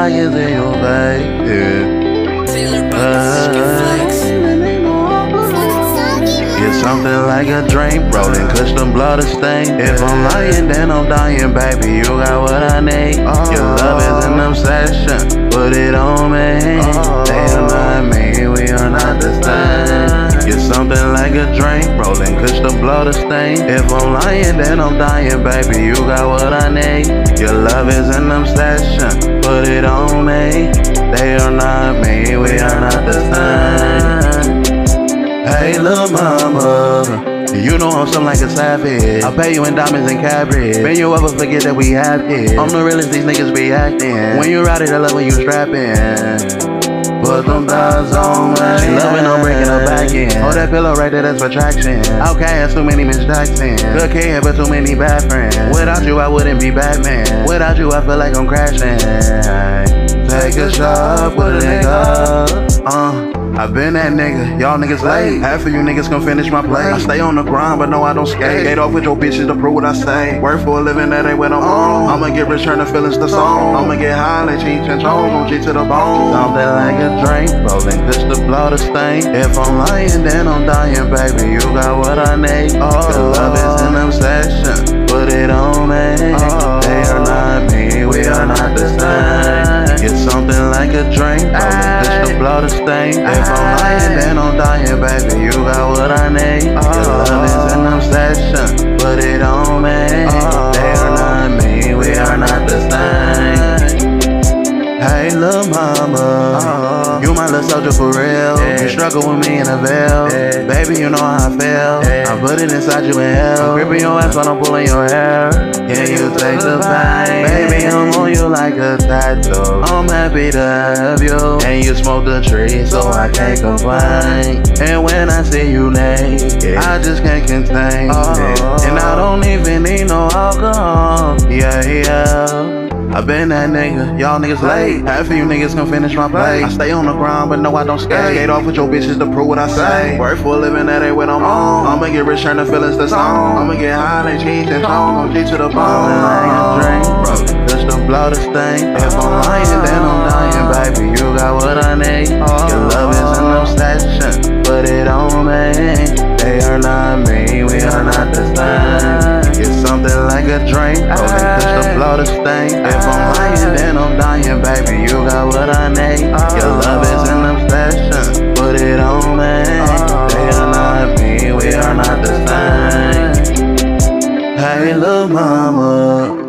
I can see your face. It's something like a dream, rolling custom blood stain. If I'm lying, then I'm dying, baby. You got what I need. Your love is an obsession, put it on me. They are not me, we are not the same. It's something like a dream, rolling custom blood stain. If I'm lying, then I'm dying, baby. You got what I need. Your love is an obsession, put it on me. They are not me, we are not the same. Hey, little mama, you know I'm something like a savage. I'll pay you in diamonds and cabbage. When you ever forget that we have kids, I'm the realest these niggas be acting. When you ride it, I love when you strapping. Put them thighs on me. She loving on breaking her back in. Oh, that pillow right there, that's for traction. Outcast, too many Miss Jackson. Good kid, but too many bad friends. Without you, I wouldn't be Batman. Without you, I feel like I'm crashing. Take a shot, put a nigga. I've been that nigga, y'all niggas late. Half of you niggas can finish my play. I stay on the grind, but no, I don't skate. Gate off with your bitches to prove what I say. Work for a living, that ain't what I'm on. I'ma get rich, turn the feelings to song. I'ma get high, like Cheech and Chong, on G to the bone. Something like a drink, rolling just to blow the stain. If I'm lying, then I'm dying, baby. You got what I need. Your love is an obsession, put it on me. They are not me, we are not the same. It's something like a drink, rolling just to blow the stain. If I'm lying, then I'm dying, baby. You got what I need. Your love is an obsession, put it on me. They are not me, we are not the same. Hey, little mama, you my little soldier for real. You struggle with me in a veil. Baby, you know how I feel. I put it inside you in hell. I'm gripping your ass while I'm pulling your hair. Yeah, you take the pain. Baby, I'm on you like a tattoo. I'm happy to have you. And you smoke the tree, so I can't complain. And when I see you naked, I just can't contain it. And I don't even need no alcohol. Yeah, yeah. I been that nigga, y'all niggas late. Half of you niggas can finish my play. I stay on the grind, but no, I don't skate. Gate off with your bitches to prove what I say. Work for a living, that ain't what I'm on. I'ma get rich, turn the feelings to song. I'ma get high, like Cheech and Chong, on G to the bone. Drink, bro, just to blow the stain. If I'm lying, then I'm dying, baby. You got what I need. Your love is an obsession, put it on me. They are not me, we are not the same. It's something like a drink, rolling just to blow the stain. If I'm lying, then I'm dying, baby. You got what I need. Your love is an obsession, put it on me. They are not me, we are not the same. Hey, little mama.